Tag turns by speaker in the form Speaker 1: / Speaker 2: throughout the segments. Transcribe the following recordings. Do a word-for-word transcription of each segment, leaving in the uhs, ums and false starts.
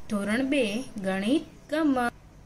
Speaker 1: ધોરણ બે ગણિત ગમત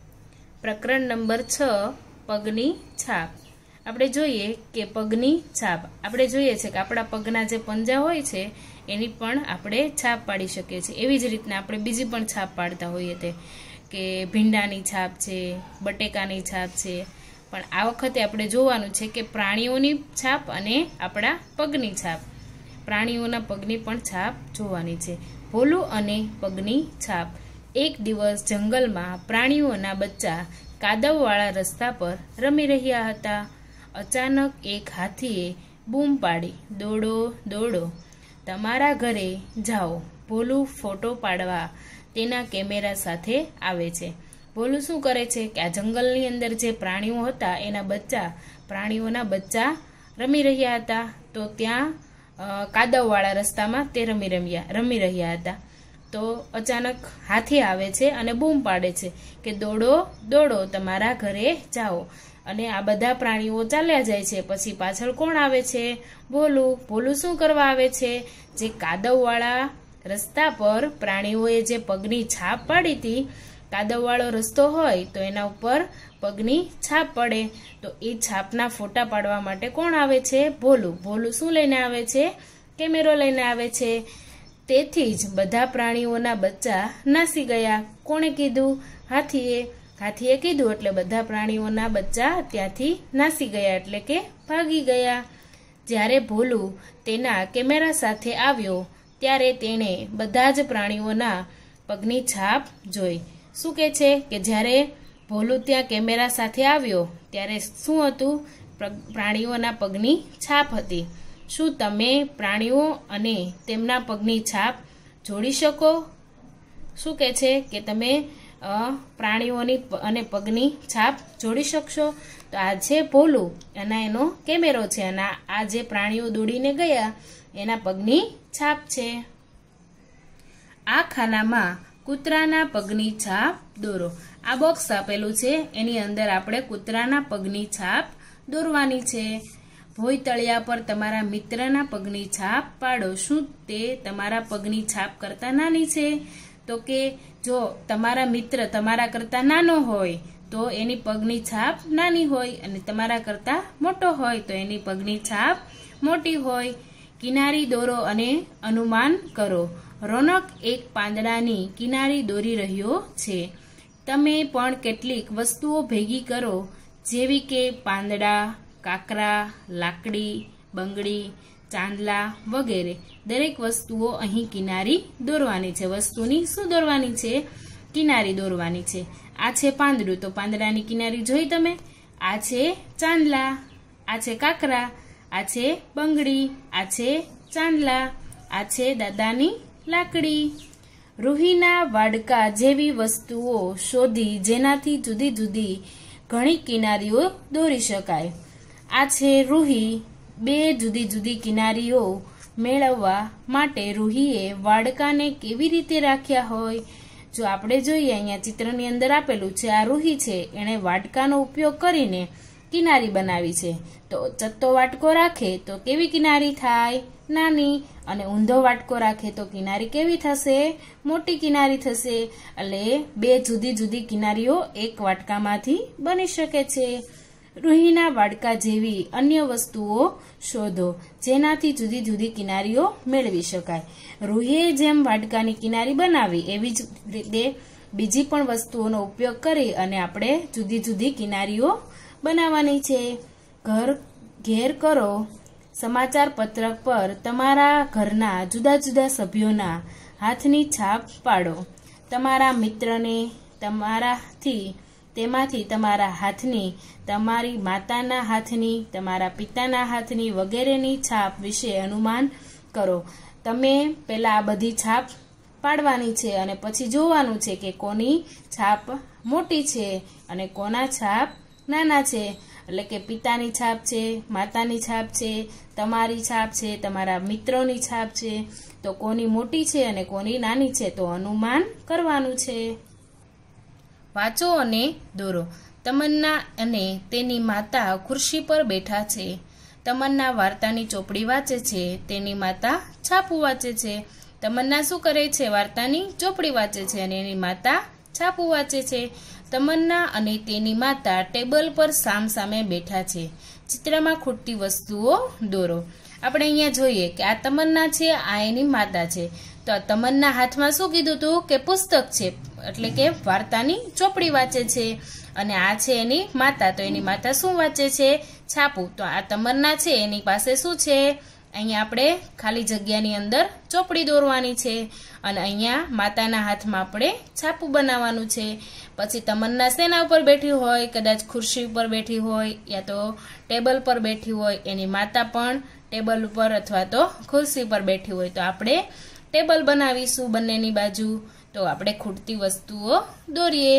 Speaker 1: પ્રકરણ નંબર છ પગની છાપ। આપણે જોઈએ કે પગની છાપ આપણે જોઈએ છે કે આપણા પગના જે પંજા હોય છે એની પણ આપણે છાપ પાડી શકીએ છીએ। એવી જ રીતના આપણે બીજી પણ છાપ પાડતા હોઈએ તે કે ભીંડાની છાપ છે, બટેકાની છાપ છે, પણ આ વખતે આપણે જોવાનું છે કે પ્રાણીઓની છાપ અને આપણા પગની છાપ, પ્રાણીઓના પગની પણ છાપ જોવાની છે। ભોલું અને પગની છાપ। એક દિવસ જંગલમાં પ્રાણીઓના બચ્ચા કાદવવાળા રસ્તા પર રમી રહ્યા હતા। અચાનક એક હાથીએ બૂમ પાડી, દોડો દોડો, તમારા ઘરે જાઓ। ભોલું ફોટો પાડવા તેના કેમેરા સાથે આવે છે। ભોલું શું કરે છે કે આ જંગલની અંદર જે પ્રાણીઓ હતા એના બચ્ચા પ્રાણીઓના બચ્ચા રમી રહ્યા હતા, તો ત્યાં કાદવવાળા રસ્તામાં તે રમી રમ્યા રમી રહ્યા હતા। તો અચાનક હાથી આવે છે અને બૂમ પાડે છે કે દોડો દોડો, તમારા ઘરે જાઓ। અને આ બધા પ્રાણીઓ ચાલ્યા જાય છે। પછી પાછળ કોણ આવે છે? ભોલું। ભોલું શું કરવા આવે છે? જે કાદવવાળા રસ્તા પર પ્રાણીઓએ જે પગની છાપ પાડી હતી, કાદવવાળો રસ્તો હોય તો એના ઉપર પગની છાપ પડે, તો એ છાપના ફોટા પાડવા માટે કોણ આવે છે? ભોલું। ભોલું શું લઈને આવે છે? કેમેરો લઈને આવે છે। તેથી જ બધા પ્રાણીઓના બચ્ચા નાસી ગયા। કોણે કીધું? હાથીએ। હાથીએ કીધું એટલે બધા પ્રાણીઓના બચ્ચા ત્યાંથી નાસી ગયા, એટલે કે ભાગી ગયા। જ્યારે ભોલું તેના કેમેરા સાથે આવ્યો ત્યારે તેણે બધા જ પ્રાણીઓના પગની છાપ જોઈ। શું કહે છે કે જ્યારે ભોલું ત્યાં કેમેરા સાથે આવ્યો ત્યારે શું હતું? પ્રાણીઓના પગની છાપ હતી। શું તમે પ્રાણીઓ અને તેમના પગની છાપ જોડી શકો? શું કહે છે કે તમે પ્રાણીઓની અને પગની છાપ જોડી શકશો? તો આ છે ભોલું અને એનો કેમેરો છે, અને આ જે પ્રાણીઓ દોડીને ગયા એના પગની છાપ છે। આ ખાનામાં કૂતરાના પગની છાપ દોરો। આ બોક્સ આપેલું છે, એની અંદર આપણે કૂતરાના પગની છાપ દોરવાની છે। ભોંયતળિયા પર તમારા મિત્રના પગની છાપ પાડો। શું તે તમારા પગની છાપ કરતા નાની છે? તો કે જો તમારા મિત્ર તમારા કરતા નાનો હોય તો એની પગની છાપ નાની હોય, અને તમારા કરતા મોટો હોય તો એની પગની છાપ મોટી હોય। કિનારી દોરો અને અનુમાન કરો। રોનક એક પાંદડાની કિનારી દોરી રહ્યો છે। તમે પણ કેટલીક વસ્તુઓ ભેગી કરો, જેવી કે પાંદડા, કાકરા, લાકડી, બંગડી, ચાંદલા વગેરે। દરેક વસ્તુઓ અહીં કિનારી દોરવાની છે। વસ્તુની શું દોરવાની છે? કિનારી દોરવાની છે। આ છે પાંદડું, તો પાંદડાની કિનારી જોઈ તમે? આ છે ચાંદલા, આ છે કાકરા, આ છે બંગડી, આ છે ચાંદલા, આ છે દાદાની લાકડી। રૂહીના વાડકા જેવી વસ્તુઓ શોધી જેનાથી જુદી જુદી ઘણી કિનારીઓ દોરી શકાય। આ છે રૂહી। બે જુદી જુદી કિનારીઓ મેળવવા માટે રૂહીએ વાડકાને કેવી રીતે રાખ્યા હોય? જો આપણે જોઈએ અહીંયા ચિત્રની અંદર આપેલું છે, આ રૂહી છે, એણે વાડકાનો ઉપયોગ કરીને કિનારી બનાવી છે। તો ચત્તો વાટકો રાખે તો કેવી કિનારી થાય? નાની। અને ઊંધો વાટકો રાખે તો કિનારી કેવી થશે? મોટી કિનારી થશે। એટલે બે જુદી જુદી કિનારીઓ એક વાટકામાંથી બની શકે છે। રૂહીના વાડકા જેવી અન્ય વસ્તુઓ શોધો જેનાથી જુદી જુદી કિનારીઓ મેળવી શકાય। રૂહીએ જેમ વાડકાની કિનારી બનાવી એવી જ રીતે બીજી પણ વસ્તુઓનો ઉપયોગ કરી અને આપણે જુદી જુદી કિનારીઓ બનાવવાની છે। ઘર ઘેર કરો। સમાચાર પત્રક પર તમારા ઘરના જુદા જુદા સભ્યોના હાથની છાપ પાડો। તમારા મિત્રને તમારાથી તેમાંથી તમારા હાથની, તમારી માતાના હાથની, તમારા પિતાના હાથની વગેરેની છાપ વિશે અનુમાન કરો। તમે પહેલા આ બધી છાપ પાડવાની છે અને પછી જોવાનું છે કે કોની છાપ મોટી છે અને કોના છાપ નાના છે। એટલે કે પિતાની છાપ છે, માતાની છાપ છે, તમારી છાપ છે, તમારા મિત્રોની છાપ છે, તો કોની મોટી છે અને કોની નાની છે, તો અનુમાન કરવાનું છે। વાંચો અને દોરો। તમન્ના અને તેની માતા ખુરશી પર બેઠા છે। તમન્ના વાર્તાની ચોપડી વાંચે છે, તેની માતા છાપું વાંચે છે। તમન્ના શું કરે છે? વાર્તાની ચોપડી વાંચે છે અને એની માતા છાપું વાંચે છે. તમન્ના અને તેની માતા ટેબલ પર સામસામે બેઠા છે. ચિત્રમાં ખૂટતી વસ્તુઓ દોરો. આપણે અહીંયા જોઈએ કે આ તમન્ના છે, આ એની માતા છે. તો આ તમન્ના હાથમાં શું કીધું હતું કે પુસ્તક છે, એટલે કે વાર્તાની ચોપડી વાંચે છે. અને આ છે એની માતા, તો એની માતા શું વાંચે છે? છાપું. તો આ તમન્ના છે એની પાસે શું છે? અહીંયા આપણે ખાલી જગ્યાની અંદર ચોપડી દોરવાની છે અને અહીંયા માતાના હાથમાં આપણે છાપું બનાવવાનું છે. પછી તમન્ના શેના ઉપર બેઠી હોય? કદાચ ખુરશી ઉપર બેઠી હોય યા તો ટેબલ પર બેઠી હોય. એની માતા પણ ટેબલ ઉપર અથવા તો ખુરશી પર બેઠી હોય. તો આપણે ટેબલ બનાવીશું બંનેની બાજુ. તો આપણે ખૂટતી વસ્તુઓ દોરીએ.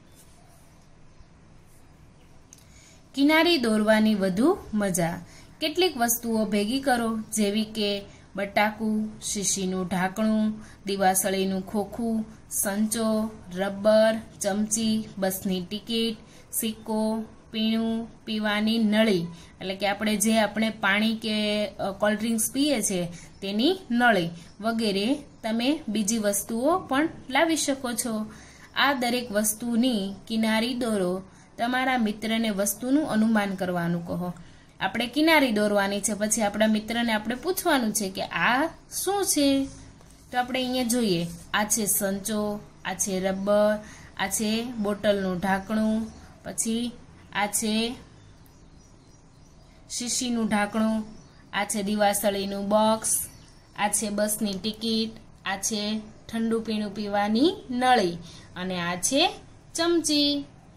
Speaker 1: કિનારી દોરવાની વધુ મજા. કેટલીક વસ્તુઓ ભેગી કરો, જેવી કે બટાકું, શીશીનું ઢાંકણું, દિવાસળીનું ખોખું, સંચો, રબર, ચમચી, બસની ટિકિટ, સિક્કો, પીણું, પીવાની નળી, એટલે કે આપણે જે આપણે પાણી કે કોલ્ડ ડ્રિંક્સ પીએ છીએ તેની નળી વગેરે. તમે બીજી વસ્તુઓ પણ લાવી શકો છો. આ દરેક વસ્તુની કિનારી દોરો. તમારા મિત્રને વસ્તુનું અનુમાન કરવાનું કહો. આપણે કિનારી દોરવાની છે, પછી આપણા મિત્રને આપણે પૂછવાનું છે કે આ શું છે? તો આપણે અહીંયા જોઈએ, આ છે સંચો, આ છે રબર, આ છે બોટલનું ઢાંકણું, પછી આ છે શીશીનું ઢાંકણું, આ છે દિવાસળીનું બોક્સ, આ છે બસની ટિકિટ, આ છે ઠંડુ પીણું પીવાની નળી અને આ છે ચમચી.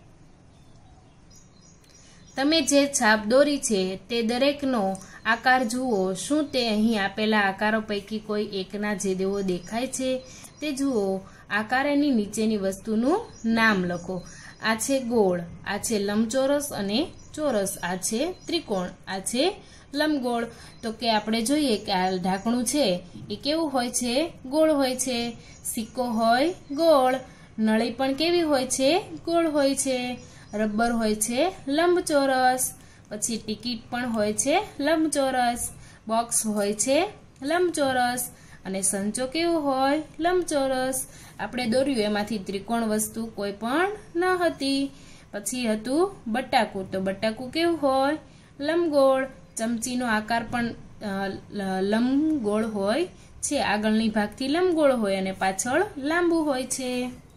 Speaker 1: તમે જે છાપ દોરી છે તે દરેકનો આકાર જુઓ. શું તે અહીં આપેલા આકારો પૈકી કોઈ એકના જેવો દેખાય છે? તે જુઓ. આકારની નીચેની વસ્તુનું નામ લખો. આ છે ગોળ, આ છે લંબચોરસ અને ચોરસ, આ છે ત્રિકોણ, આ છે લંબગોળ. તો કે આપણે જોઈએ કે આ ઢાંકણું છે એ કેવું હોય છે? ગોળ હોય છે. સિક્કો હોય ગોળ. નળી પણ કેવી હોય છે? ગોળ હોય છે. રબર હોય છે લંબચોરસ. પછી ટિકિટ પણ હોય છે લંબચોરસ. બોક્સ હોય છે લંબચોરસ અને સંચો કેવો હોય? લંબચોરસ. આપણે દોર્યું એમાંથી ત્રિકોણ વસ્તુ કોઈ પણ ન હતી. પછી હતું બટાકું. તો બટાકું કેવું હોય? લંબગોળ. ચમચીનો આકાર પણ લંબગોળ હોય છે. આગળની ભાગથી લંબગોળ હોય અને પાછળ લાંબુ હોય છે.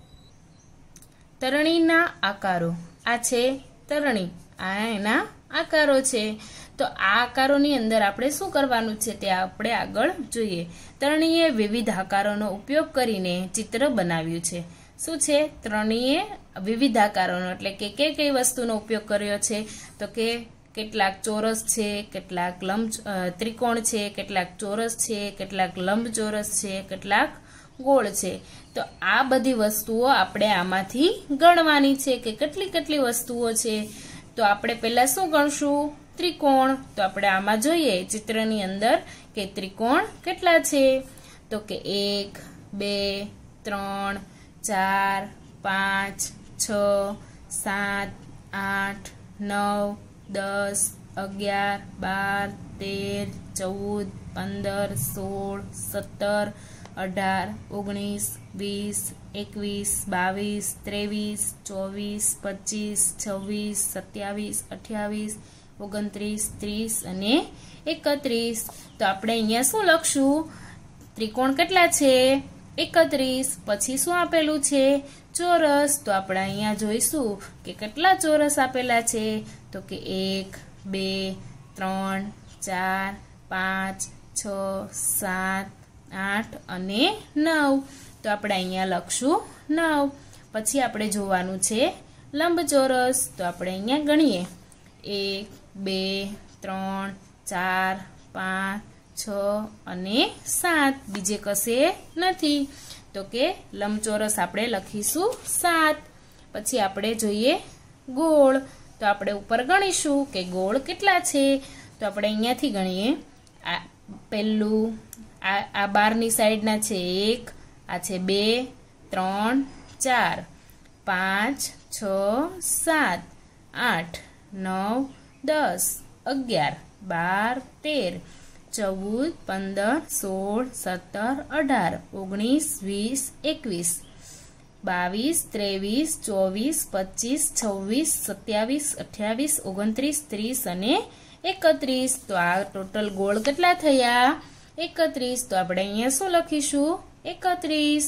Speaker 1: તરણીના આકારો. આ છે તરણી, આ એના આકારો છે. તો આ આકારોની અંદર આપણે શું કરવાનું છે તે આપણે આગળ જોઈએ. તરણીએ વિવિધ આકારોનો ઉપયોગ કરીને ચિત્ર બનાવ્યું છે. શું છે? તરણીએ વિવિધ આકારોનો એટલે કે કઈ કઈ વસ્તુનો ઉપયોગ કર્યો છે? તો કે કેટલાક ચોરસ છે, કેટલાક લંબ ત્રિકોણ છે, કેટલાક ચોરસ છે, કેટલાક લંબચોરસ છે, કેટલાક ગોળ છે. તો આ બધી વસ્તુઓ આપણે આમાંથી ગણવાની છે કે કેટલી કેટલી વસ્તુઓ છે. તો આપણે પહેલા શું ગણશું? ત્રિકોણ. તો આપણે આમાં જોઈએ ચિત્રની અંદર કે ત્રિકોણ કેટલા છે? તો કે એક, બે, ત્રણ, ચાર, પાંચ, છ, સાત, આઠ, નવ, દસ, અગિયાર, બાર, તેર, ચૌદ, પંદર, સોળ, સત્તર, અઢાર, ઓગણીસ, વીસ, એકવીસ, બાવીસ, ત્રેવીસ, ચોવીસ, પચીસ, છવ્વીસ, સત્યાવીસ, અઠ્યાવીસ, ઓગણત્રીસ, ત્રીસ અને એકત્રીસ. તો આપણે અહીંયા શું લખશું? ત્રિકોણ કેટલા છે? એકત્રીસ. પછી શું આપેલું છે? ચોરસ. તો આપણે અહીંયા જોઈશું કે કેટલા ચોરસ આપેલા છે. તો કે એક, બે, ત્રણ, ચાર, પાંચ, છ, સાત, આઠ અને નવ. તો આપણે અહીંયા લખશું નવ. પછી આપણે જોવાનું છે લંબચોરસ. તો આપણે અહીંયા ગણીએ એક, બે, ત્રણ, ચાર, પાંચ, છ અને સાત. બીજે કશે નથી. તો કે લંબચોરસ આપણે લખીશું સાત. પછી આપણે જોઈએ ગોળ. તો આપણે ઉપર ગણીશું કે ગોળ કેટલા છે. તો આપણે અહીંયાથી ગણીએ. આ પહેલું આ આ બારની સાઈડના છે એક, આ છે બે, ત્રણ, ચાર, પાંચ, છ, સાત, આઠ, નવ, દસ, અગિયાર, બાર, તેર, ચૌદ, પંદર, સોળ, સત્તર, અઢાર, ઓગણીસ, વીસ, એકવીસ, બાવીસ, ત્રેવીસ, ચોવીસ, પચીસ, છવ્વીસ, સત્યાવીસ, અઠ્યાવીસ, ઓગણત્રીસ, ત્રીસ અને એકત્રીસ. તો આ ટોટલ ગોળ કેટલા થયા? એકત્રીસ. તો આપણે અહીંયા શું લખીશું? એકત્રીસ.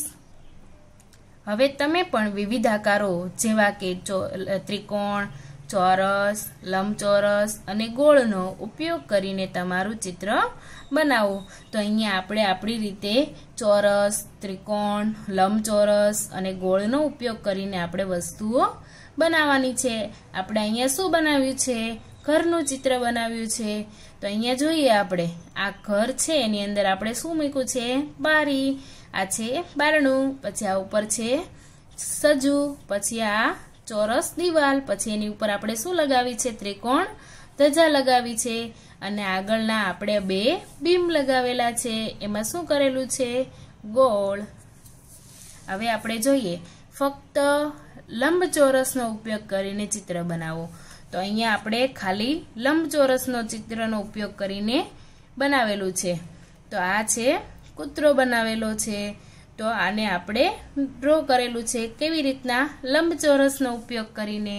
Speaker 1: હવે તમે પણ વિવિધ આકારો જેવા કે ત્રિકોણ, ચોરસ, લંબચોરસ અને ગોળનો ઉપયોગ કરીને તમારું ચિત્ર બનાવો. તો અહીંયા આપણે આપણી રીતે ચોરસ, ત્રિકોણ, લંબચોરસ અને ગોળનો ઉપયોગ કરીને આપણે વસ્તુઓ બનાવવાની છે. આપણે અહીંયા શું બનાવ્યું છે? ઘરનું ચિત્ર બનાવ્યું છે. તો અહીંયા જોઈએ આપણે આ ઘર છે, એની અંદર આપણે શું મૂક્યું છે? બારી. આ છે બારણું. પછી આ ઉપર છે સજુ. પછી આ ચોરસ દિવાલ. પછી એની ઉપર આપણે શું લગાવી છે? ત્રિકોણ ધજા લગાવી છે. અને આગળના આપણે બે બીમ લગાવેલા છે. એમાં શું કરેલું છે? ગોળ. હવે આપણે જોઈએ ફક્ત લંબચોરસનો ઉપયોગ કરીને ચિત્ર બનાવો. તો અહીંયા આપણે ખાલી લંબચોરસનો ચિત્રનો ઉપયોગ કરીને બનાવેલું છે. તો આ છે કૂતરો બનાવેલો છે. તો આને આપણે ડ્રો કરેલું છે. કેવી રીતના? લંબચોરસનો ઉપયોગ કરીને.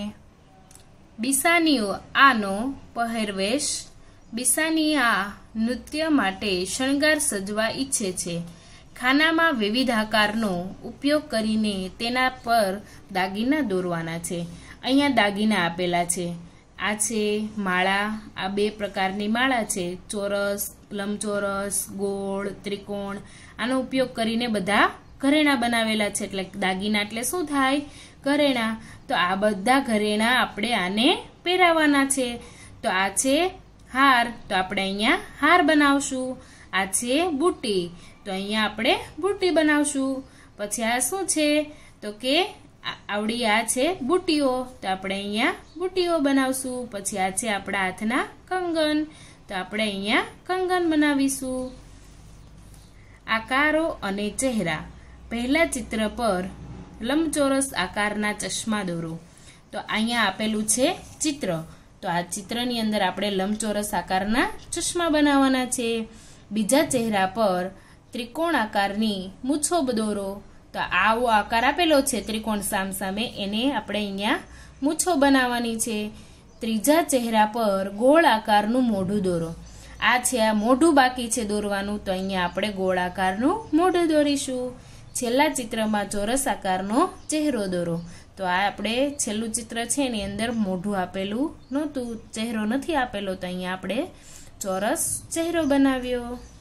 Speaker 1: બિસાનીઓ આનો પહેરવેશ. બિસાની આ નૃત્ય માટે શણગાર સજવા ઈચ્છે છે. ખાનામાં વિવિધ આકારનો ઉપયોગ કરીને તેના પર દાગીના દોરવાના છે. અહીંયા દાગીના આપેલા છે. આ છે માળા. આ બે પ્રકારની માળા છે, ચોરસ, લંબચોરસ, ગોળ, ત્રિકોણ. આનો ઉપયોગ કરીને બધા ઘરેણા બનાવેલા છે. એટલે દાગીના એટલે શું થાય? ઘરેણા. તો આ બધા ઘરેણા આપણે આને પહેરાવાના છે. તો આ છે હાર. તો આપણે અહીંયા હાર બનાવશું. આ છે બુટ્ટી. તો અહીંયા આપણે બુટ્ટી બનાવશું. પછી આ શું છે? તો કે આવડી આ છે બુટ્ટીઓ. તો આપણે અહીંયા બુટ્ટીઓ બનાવશું. પછી આ છે આપણા હાથના કંગન. તો આપણે અહીંયા કંગન બનાવીશું. આકારો અને ચહેરા. પહેલા ચિત્ર પર લંબચોરસ આકારના ચશ્મા દોરો. તો અહીંયા આપેલું છે ચિત્ર. તો આ ચિત્રની અંદર આપણે લંબચોરસ આકારના ચશ્મા બનાવવાના છે. બીજા ચહેરા પર ત્રિકોણ આકારની મૂછો દોરો. તો આવો આકાર આપેલો છે ત્રિકોણ સામસામે, એને આપણે અહીંયા મૂછો બનાવવાની છે. ત્રીજા ચહેરા પર ગોળ આકારનું મોઢું દોરો. આ છે આ મોઢું બાકી છે દોરવાનું. તો અહીંયા આપણે ગોળ આકારનું મોઢું દોરીશું. છેલ્લા ચિત્રમાં ચોરસ આકારનો ચહેરો દોરો. તો આ આપણે છેલ્લું ચિત્ર છે એની અંદર મોઢું આપેલું નહોતું, ચહેરો નથી આપેલો. તો અહીંયા આપણે ચોરસ ચહેરો બનાવ્યો.